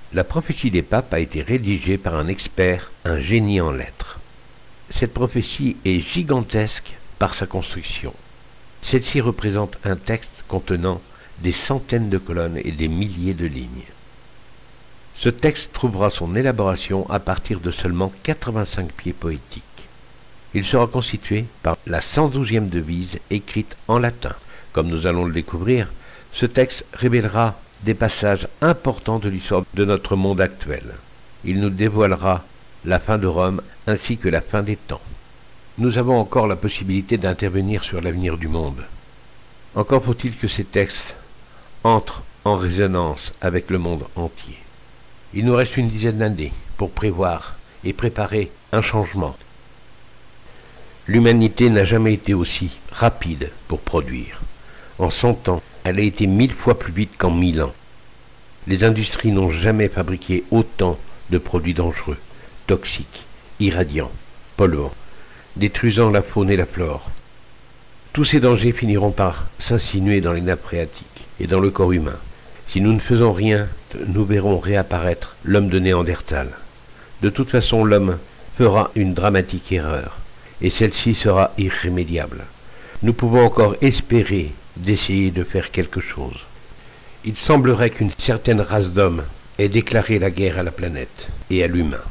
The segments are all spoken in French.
La prophétie des papes a été rédigée par un expert, un génie en lettres. Cette prophétie est gigantesque par sa construction. Celle-ci représente un texte contenant des centaines de colonnes et des milliers de lignes. Ce texte trouvera son élaboration à partir de seulement 85 pieds poétiques. Il sera constitué par la 112e devise écrite en latin. Comme nous allons le découvrir, ce texte révélera des passages importants de l'histoire de notre monde actuel. Il nous dévoilera la fin de Rome ainsi que la fin des temps. Nous avons encore la possibilité d'intervenir sur l'avenir du monde. Encore faut-il que ces textes entrent en résonance avec le monde entier. Il nous reste une dizaine d'années pour prévoir et préparer un changement. L'humanité n'a jamais été aussi rapide pour produire. En 100 ans, elle a été 1000 fois plus vite qu'en 1000 ans. Les industries n'ont jamais fabriqué autant de produits dangereux, toxiques, irradiants, polluants, détruisant la faune et la flore. Tous ces dangers finiront par s'insinuer dans les nappes phréatiques et dans le corps humain. Si nous ne faisons rien, nous verrons réapparaître l'homme de Néandertal. De toute façon, l'homme fera une dramatique erreur, et celle-ci sera irrémédiable. Nous pouvons encore espérer d'essayer de faire quelque chose. Il semblerait qu'une certaine race d'hommes ait déclaré la guerre à la planète et à l'humain.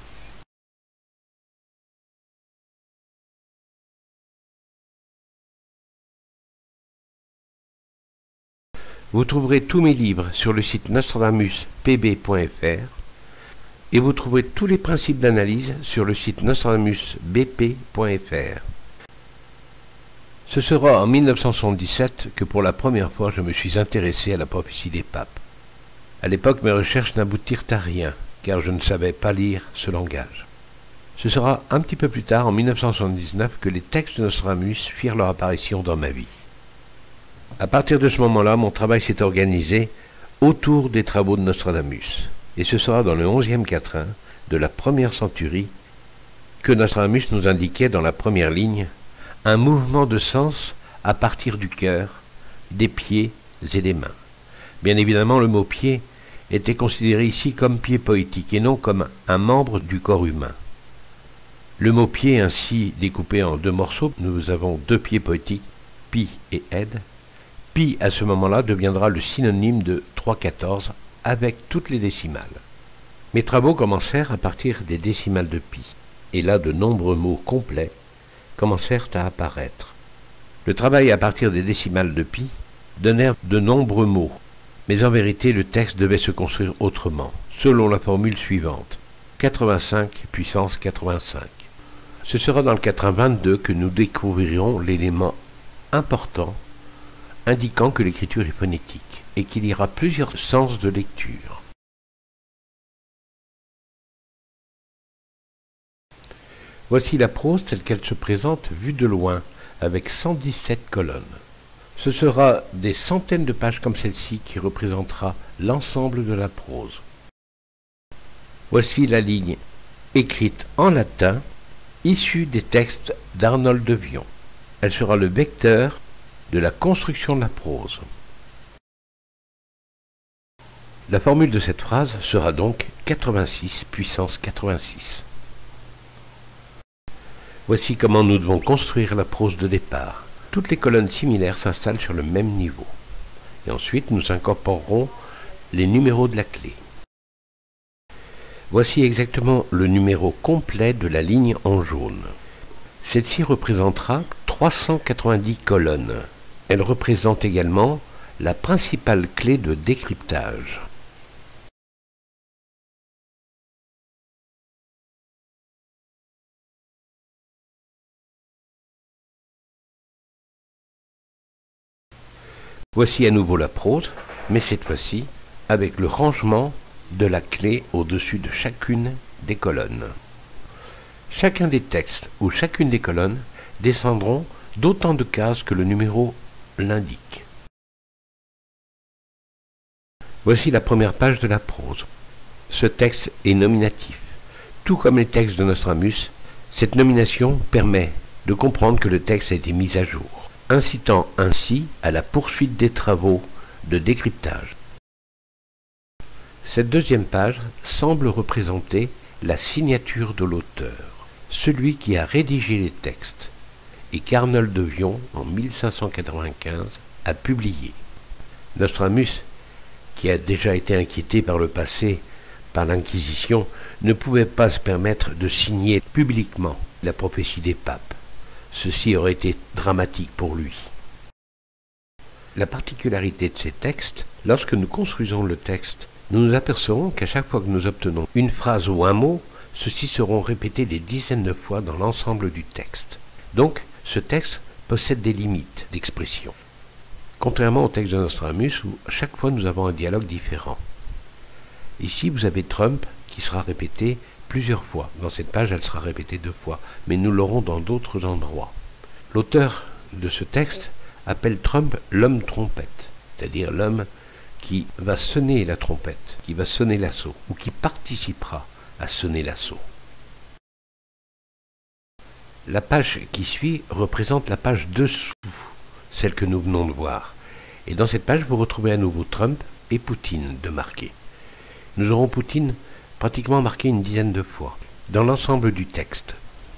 Vous trouverez tous mes livres sur le site nostradamuspb.fr et vous trouverez tous les principes d'analyse sur le site nostradamusbp.fr. Ce sera en 1977 que pour la première fois je me suis intéressé à la prophétie des papes. À l'époque, mes recherches n'aboutirent à rien, car je ne savais pas lire ce langage. Ce sera un petit peu plus tard, en 1979, que les textes de Nostradamus firent leur apparition dans ma vie. À partir de ce moment-là, mon travail s'est organisé autour des travaux de Nostradamus. Et ce sera dans le 11e quatrain de la première centurie que Nostradamus nous indiquait dans la première ligne un mouvement de sens à partir du cœur, des pieds et des mains. Bien évidemment, le mot pied était considéré ici comme pied poétique et non comme un membre du corps humain. Le mot pied ainsi découpé en deux morceaux, nous avons deux pieds poétiques, pi et ed. Pi à ce moment-là deviendra le synonyme de 3,14 avec toutes les décimales. Mes travaux commencèrent à partir des décimales de pi, et là de nombreux mots complets commencèrent à apparaître. Le travail à partir des décimales de pi donnèrent de nombreux mots, mais en vérité le texte devait se construire autrement, selon la formule suivante, 85 puissance 85. Ce sera dans le quatrain 22 que nous découvrirons l'élément important indiquant que l'écriture est phonétique et qu'il y aura plusieurs sens de lecture. Voici la prose telle qu'elle se présente vue de loin, avec 117 colonnes. Ce sera des centaines de pages comme celle-ci qui représentera l'ensemble de la prose. Voici la ligne écrite en latin, issue des textes d'Arnold de Vion. Elle sera le vecteur de la construction de la prose. La formule de cette phrase sera donc 86 puissance 86. Voici comment nous devons construire la prose de départ. Toutes les colonnes similaires s'installent sur le même niveau. Et ensuite, nous incorporerons les numéros de la clé. Voici exactement le numéro complet de la ligne en jaune. Celle-ci représentera 390 colonnes. Elle représente également la principale clé de décryptage. Voici à nouveau la prose, mais cette fois-ci avec le rangement de la clé au-dessus de chacune des colonnes. Chacun des textes ou chacune des colonnes descendront d'autant de cases que le numéro l'indique. Voici la première page de la prose. Ce texte est nominatif. Tout comme les textes de Nostradamus, cette nomination permet de comprendre que le texte a été mis à jour, incitant ainsi à la poursuite des travaux de décryptage. Cette deuxième page semble représenter la signature de l'auteur, celui qui a rédigé les textes, et qu'Arnold de Vion, en 1595, a publié. Nostradamus, qui a déjà été inquiété par le passé par l'Inquisition, ne pouvait pas se permettre de signer publiquement la prophétie des papes. Ceci aurait été dramatique pour lui. La particularité de ces textes, lorsque nous construisons le texte, nous nous apercevons qu'à chaque fois que nous obtenons une phrase ou un mot, ceux-ci seront répétés des dizaines de fois dans l'ensemble du texte. Donc, ce texte possède des limites d'expression. Contrairement au texte de Nostradamus, où à chaque fois nous avons un dialogue différent. Ici, vous avez Trump qui sera répété plusieurs fois. Dans cette page, elle sera répétée 2 fois, mais nous l'aurons dans d'autres endroits. L'auteur de ce texte appelle Trump l'homme trompette, c'est-à-dire l'homme qui va sonner la trompette, qui va sonner l'assaut, ou qui participera à sonner l'assaut. La page qui suit représente la page dessous, celle que nous venons de voir. Et dans cette page, vous retrouvez à nouveau Trump et Poutine de marquer. Nous aurons Poutine pratiquement marqué une dizaine de fois dans l'ensemble du texte.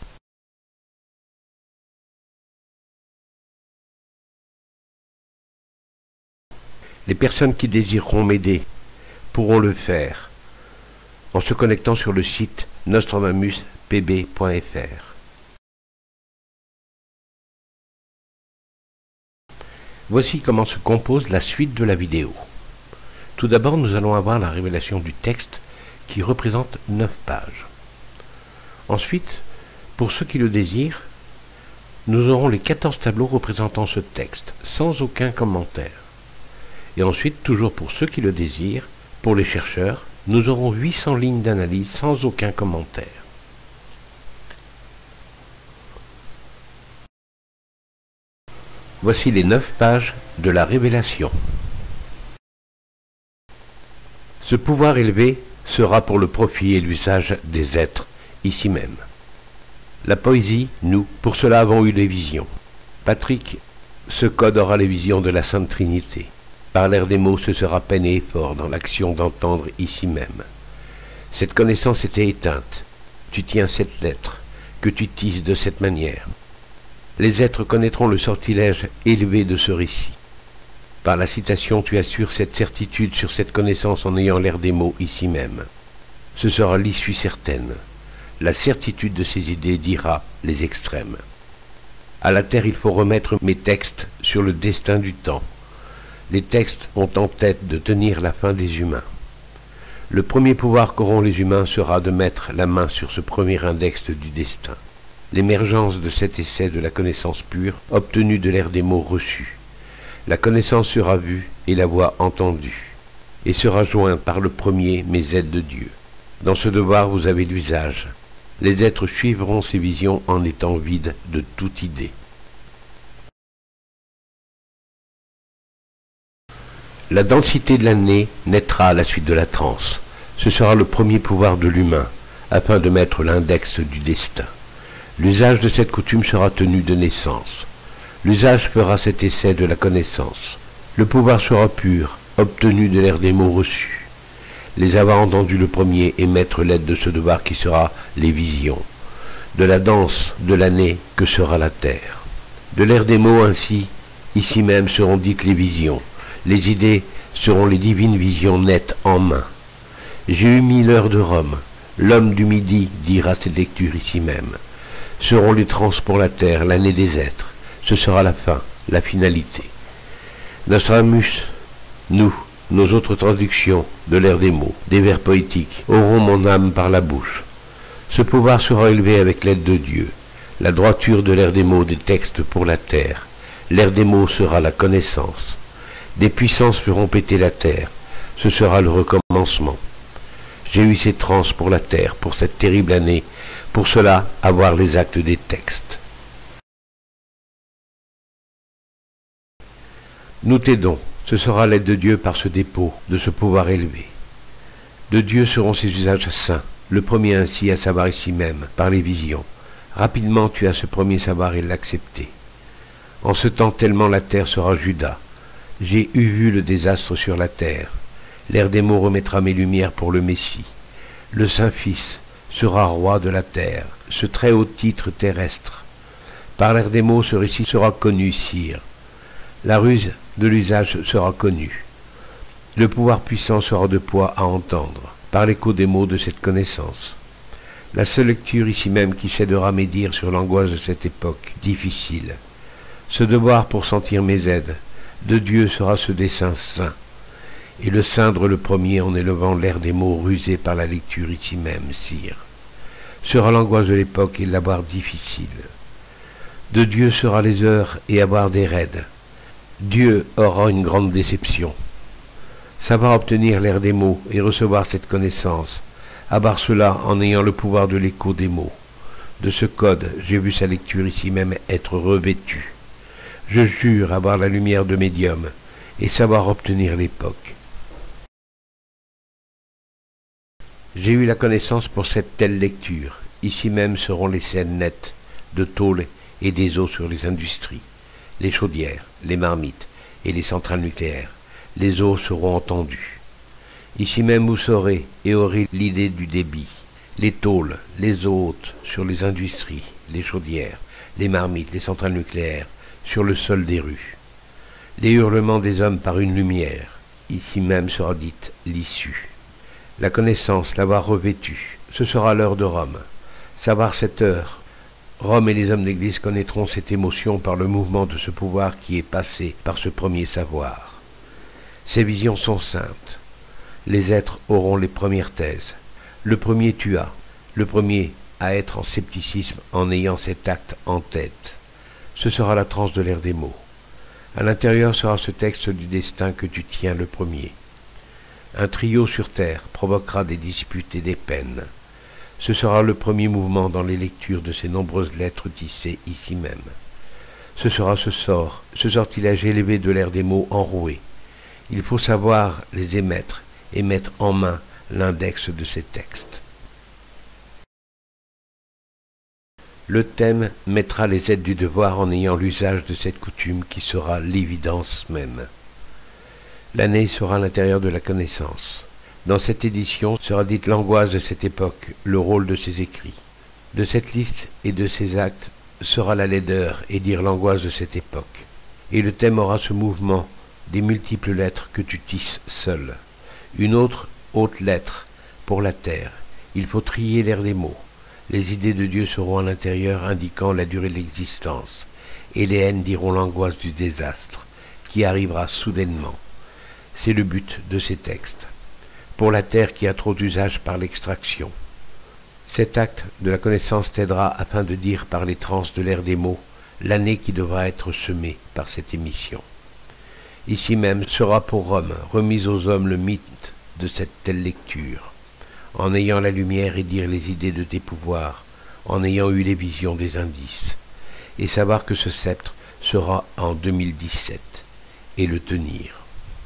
Les personnes qui désireront m'aider pourront le faire en se connectant sur le site nostradamuspb.fr. Voici comment se compose la suite de la vidéo. Tout d'abord, nous allons avoir la révélation du texte qui représente 9 pages. Ensuite, pour ceux qui le désirent, nous aurons les 14 tableaux représentant ce texte, sans aucun commentaire. Et ensuite, toujours pour ceux qui le désirent, pour les chercheurs, nous aurons 800 lignes d'analyse sans aucun commentaire. Voici les 9 pages de la révélation. Ce pouvoir élevé sera pour le profit et l'usage des êtres, ici même. La poésie, nous, pour cela avons eu les visions. Patrick, ce code aura les visions de la Sainte Trinité. Par l'air des mots, ce sera peine et effort dans l'action d'entendre ici même. Cette connaissance était éteinte. Tu tiens cette lettre, que tu tisses de cette manière. Les êtres connaîtront le sortilège élevé de ce récit. Par la citation, tu assures cette certitude sur cette connaissance en ayant l'air des mots ici même. Ce sera l'issue certaine. La certitude de ces idées dira les extrêmes. À la terre, il faut remettre mes textes sur le destin du temps. Les textes ont en tête de tenir la fin des humains. Le premier pouvoir qu'auront les humains sera de mettre la main sur ce premier index du destin. L'émergence de cet essai de la connaissance pure, obtenue de l'air des mots reçus. La connaissance sera vue et la voix entendue, et sera jointe par le premier mes aides de Dieu. Dans ce devoir, vous avez l'usage. Les êtres suivront ces visions en étant vides de toute idée. La densité de l'année naîtra à la suite de la transe. Ce sera le premier pouvoir de l'humain, afin de mettre l'index du destin. L'usage de cette coutume sera tenu de naissance. L'usage fera cet essai de la connaissance. Le pouvoir sera pur, obtenu de l'air des mots reçus. Les avoir entendus le premier et mettre l'aide de ce devoir qui sera les visions. De la danse de l'année que sera la terre. De l'air des mots ainsi, ici même seront dites les visions. Les idées seront les divines visions nettes en main. J'ai eu 1000 heures de Rome. L'homme du midi dira cette lecture ici même. Seront les trans pour la terre, l'année des êtres. Ce sera la fin, la finalité. Nostradamus, nous, nos autres traductions de l'air des mots, des vers poétiques, auront mon âme par la bouche. Ce pouvoir sera élevé avec l'aide de Dieu. La droiture de l'air des mots des textes pour la terre. L'air des mots sera la connaissance. Des puissances feront péter la terre. Ce sera le recommencement. J'ai eu ces trans pour la terre, pour cette terrible année. Pour cela, avoir les actes des textes. Nous t'aidons. Ce sera l'aide de Dieu par ce dépôt, de ce pouvoir élevé. De Dieu seront ces usages saints. Le premier ainsi, à savoir ici même, par les visions. Rapidement, tu as ce premier savoir et l'accepter. En ce temps tellement la terre sera Juda. J'ai eu vu le désastre sur la terre. L'ère des mots remettra mes lumières pour le Messie. Le Saint-Fils sera roi de la terre, ce très haut titre terrestre. Par l'ère des mots, ce récit sera connu, sire. La ruse de l'usage sera connue. Le pouvoir puissant sera de poids à entendre, par l'écho des mots de cette connaissance. La seule lecture ici même qui s'aidera mes dires sur l'angoisse de cette époque difficile. Ce devoir pour sentir mes aides de Dieu sera ce dessein saint, et le ceindre le premier en élevant l'air des mots rusés par la lecture ici même, sire. Sera l'angoisse de l'époque et l'avoir difficile. De Dieu sera les heures et avoir des raids. Dieu aura une grande déception. Savoir obtenir l'air des mots et recevoir cette connaissance, avoir cela en ayant le pouvoir de l'écho des mots. De ce code, j'ai vu sa lecture ici même être revêtue. Je jure avoir la lumière de médium et savoir obtenir l'époque. J'ai eu la connaissance pour cette telle lecture. Ici même seront les scènes nettes de tôle et des eaux sur les industries, les chaudières, les marmites et les centrales nucléaires. Les eaux seront entendues. Ici même vous saurez et aurez l'idée du débit, les tôles, les eaux hautes sur les industries, les chaudières, les marmites, les centrales nucléaires, sur le sol des rues. Les hurlements des hommes par une lumière, ici même sera dite l'issue. La connaissance, l'avoir revêtue, ce sera l'heure de Rome. Savoir cette heure, Rome et les hommes d'Église connaîtront cette émotion par le mouvement de ce pouvoir qui est passé par ce premier savoir. Ces visions sont saintes. Les êtres auront les premières thèses. Le premier tua, le premier à être en scepticisme en ayant cet acte en tête. Ce sera la transe de l'ère des mots. À l'intérieur sera ce texte du destin que tu tiens le premier. Un trio sur terre provoquera des disputes et des peines. Ce sera le premier mouvement dans les lectures de ces nombreuses lettres tissées ici même. Ce sera ce sortilège élevé de l'ère des mots enroués. Il faut savoir les émettre et mettre en main l'index de ces textes. Le thème mettra les aides du devoir en ayant l'usage de cette coutume qui sera l'évidence même. L'année sera à l'intérieur de la connaissance. Dans cette édition sera dite l'angoisse de cette époque, le rôle de ses écrits. De cette liste et de ses actes sera la laideur et dire l'angoisse de cette époque. Et le thème aura ce mouvement des multiples lettres que tu tisses seul. Une autre haute lettre pour la terre. Il faut trier l'air des mots. Les idées de Dieu seront à l'intérieur indiquant la durée de l'existence, et les haines diront l'angoisse du désastre, qui arrivera soudainement. C'est le but de ces textes. Pour la terre qui a trop d'usage par l'extraction. Cet acte de la connaissance t'aidera afin de dire par les transes de l'ère des mots l'année qui devra être semée par cette émission. Ici même sera pour Rome remise aux hommes le mythe de cette telle lecture. En ayant la lumière et dire les idées de tes pouvoirs, en ayant eu les visions des indices, et savoir que ce sceptre sera en 2017, et le tenir.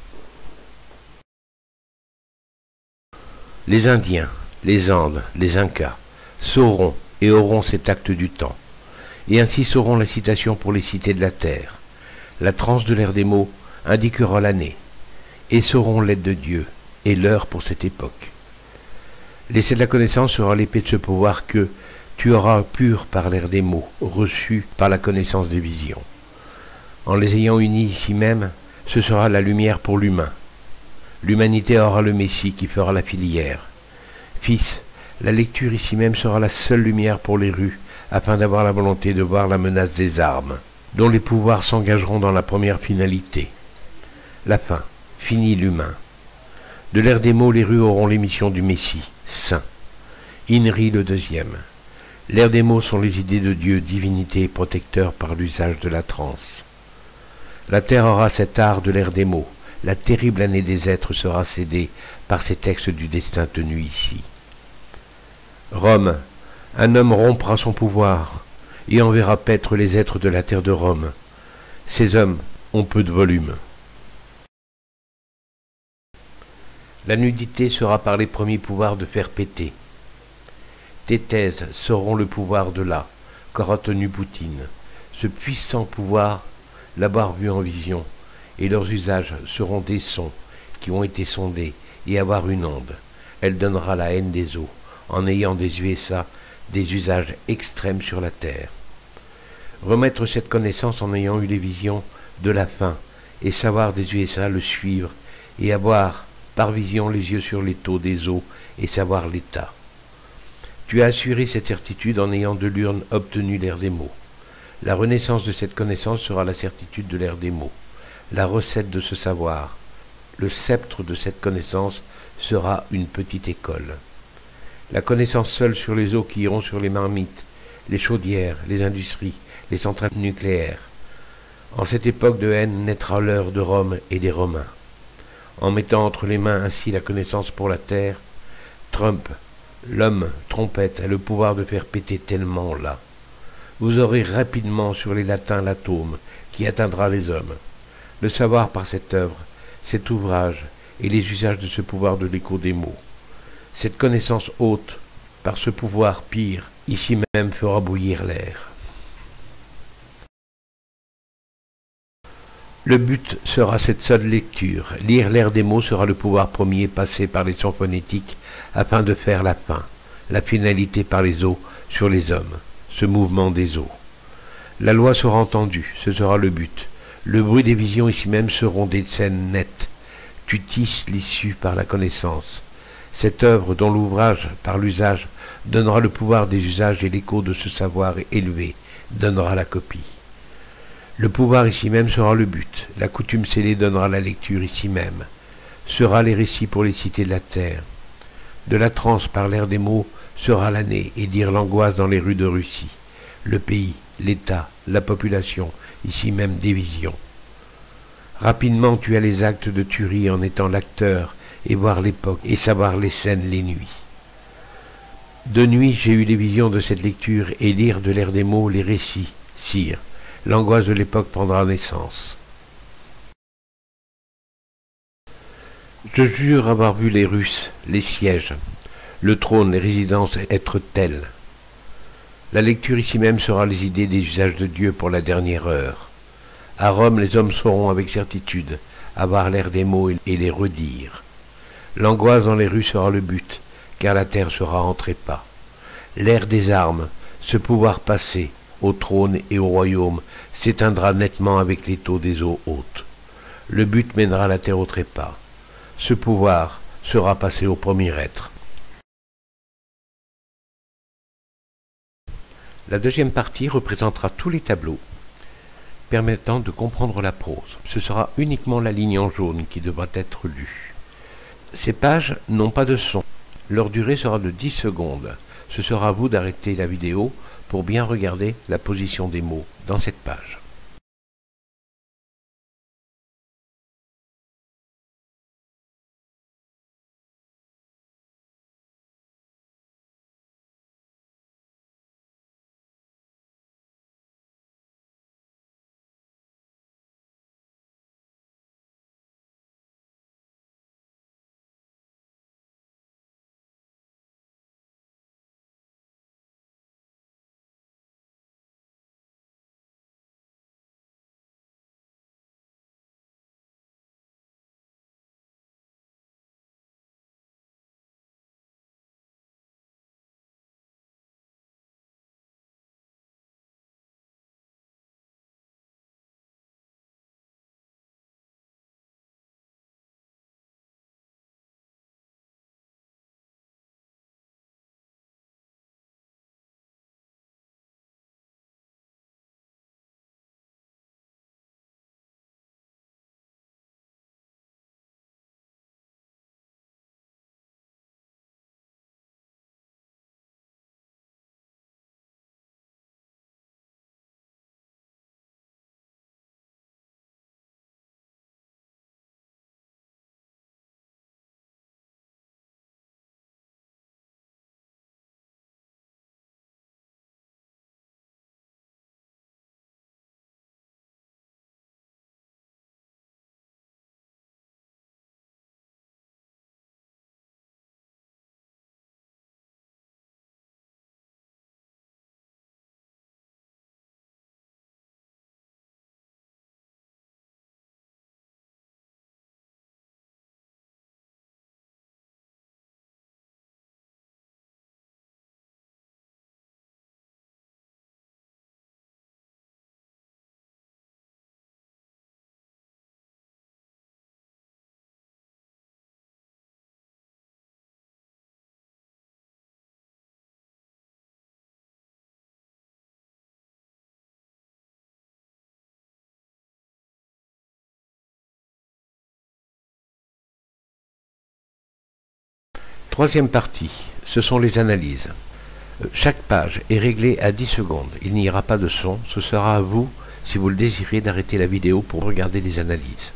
Les Indiens, les Andes, les Incas, sauront et auront cet acte du temps, et ainsi sauront la citation pour les cités de la terre. La transe de l'ère des mots indiquera l'année, et sauront l'aide de Dieu, et l'heure pour cette époque. L'essai de la connaissance sera l'épée de ce pouvoir que tu auras pur par l'air des mots, reçu par la connaissance des visions. En les ayant unis ici même, ce sera la lumière pour l'humain. L'humanité aura le Messie qui fera la filière. Fils, la lecture ici même sera la seule lumière pour les rues, afin d'avoir la volonté de voir la menace des armes, dont les pouvoirs s'engageront dans la première finalité. La fin, fini l'humain. De l'ère des mots, les rues auront l'émission du Messie, saint. Inri le deuxième. L'ère des mots sont les idées de Dieu, divinité et protecteur par l'usage de la transe. La terre aura cet art de l'ère des mots. La terrible année des êtres sera cédée par ces textes du destin tenus ici. Rome, un homme rompra son pouvoir et enverra paître les êtres de la terre de Rome. Ces hommes ont peu de volume. La nudité sera par les premiers pouvoirs de faire péter. Tes thèses sauront le pouvoir de là, qu'aura tenu Poutine. Ce puissant pouvoir, l'avoir vu en vision, et leurs usages seront des sons qui ont été sondés et avoir une onde. Elle donnera la haine des eaux, en ayant des USA, des usages extrêmes sur la terre. Remettre cette connaissance en ayant eu les visions de la fin, et savoir des USA le suivre, et avoir par vision les yeux sur les taux des eaux, et savoir l'état. Tu as assuré cette certitude en ayant de l'urne obtenu l'air des mots. La renaissance de cette connaissance sera la certitude de l'air des mots, la recette de ce savoir. Le sceptre de cette connaissance sera une petite école. La connaissance seule sur les eaux qui iront sur les marmites, les chaudières, les industries, les centrales nucléaires. En cette époque de haine naîtra l'heure de Rome et des Romains. En mettant entre les mains ainsi la connaissance pour la terre, Trump, l'homme trompette, a le pouvoir de faire péter tellement là. Vous aurez rapidement sur les latins l'atome qui atteindra les hommes. Le savoir par cette œuvre, cet ouvrage et les usages de ce pouvoir de l'écho des mots. Cette connaissance haute, par ce pouvoir pire, ici même fera bouillir l'air. Le but sera cette seule lecture. Lire l'air des mots sera le pouvoir premier passé par les sons phonétiques afin de faire la fin, la finalité par les eaux sur les hommes, ce mouvement des eaux. La loi sera entendue, ce sera le but. Le bruit des visions ici même seront des scènes nettes. Tu tisses l'issue par la connaissance. Cette œuvre dont l'ouvrage, par l'usage, donnera le pouvoir des usages et l'écho de ce savoir élevé, donnera la copie. Le pouvoir ici même sera le but. La coutume scellée donnera la lecture ici même. Sera les récits pour les cités de la terre. De la transe par l'air des mots sera l'année et dire l'angoisse dans les rues de Russie. Le pays, l'État, la population, ici même des visions. Rapidement tu as les actes de tuerie en étant l'acteur et voir l'époque et savoir les scènes les nuits. De nuit j'ai eu les visions de cette lecture et lire de l'air des mots les récits, sire. L'angoisse de l'époque prendra naissance. Je jure avoir vu les Russes, les sièges, le trône, les résidences être telles. La lecture ici même sera les idées des usages de Dieu pour la dernière heure. À Rome, les hommes sauront avec certitude avoir l'air des mots et les redire. L'angoisse dans les rues sera le but, car la terre sera en trépas. L'air des armes, ce pouvoir passé, au trône et au royaume, s'éteindra nettement avec les taux des eaux hautes. Le but mènera la terre au trépas. Ce pouvoir sera passé au premier être. La deuxième partie représentera tous les tableaux permettant de comprendre la prose. Ce sera uniquement la ligne en jaune qui devra être lue. Ces pages n'ont pas de son. Leur durée sera de 10 secondes. Ce sera à vous d'arrêter la vidéo pour bien regarder la position des mots dans cette page. Troisième partie, ce sont les analyses. Chaque page est réglée à 10 secondes. Il n'y aura pas de son. Ce sera à vous, si vous le désirez, d'arrêter la vidéo pour regarder les analyses.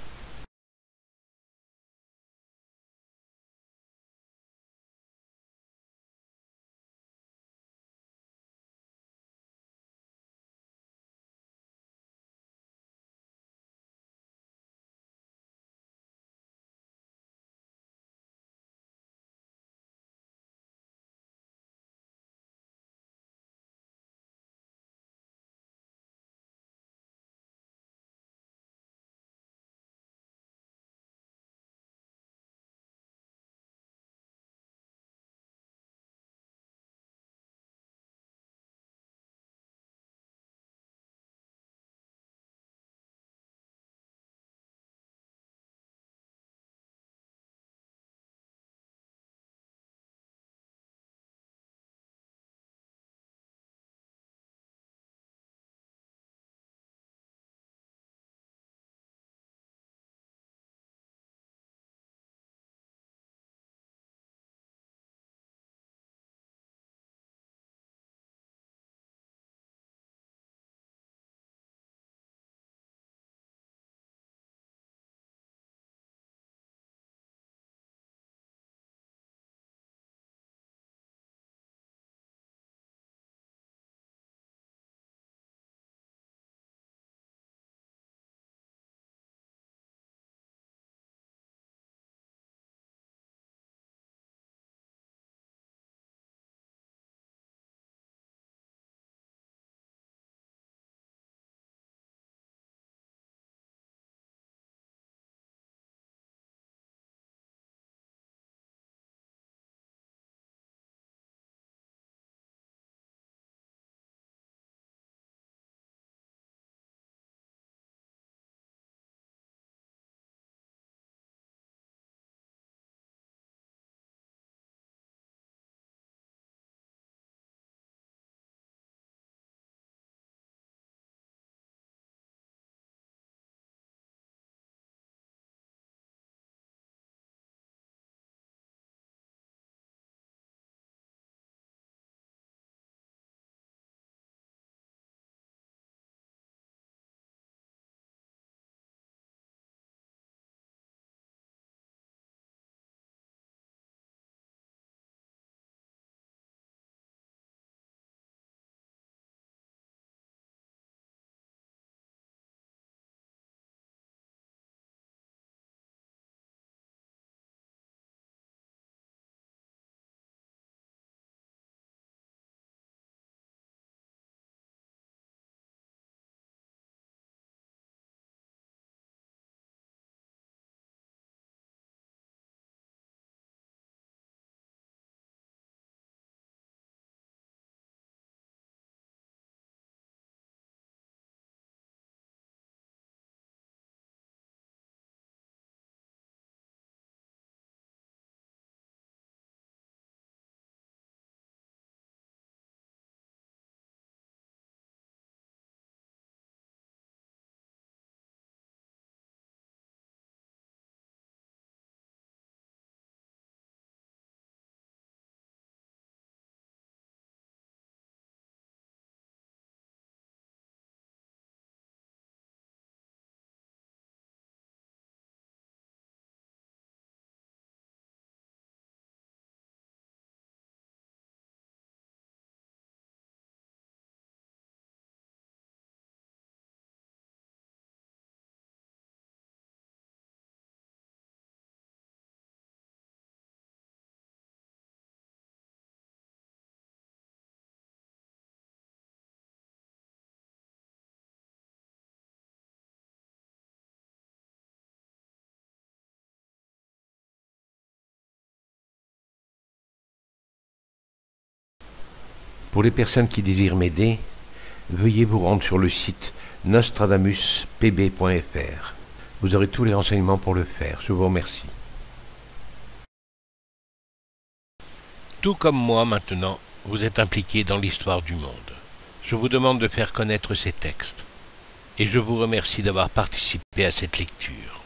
Pour les personnes qui désirent m'aider, veuillez vous rendre sur le site nostradamuspb.fr. Vous aurez tous les renseignements pour le faire. Je vous remercie. Tout comme moi maintenant, vous êtes impliqué dans l'histoire du monde. Je vous demande de faire connaître ces textes. Et je vous remercie d'avoir participé à cette lecture.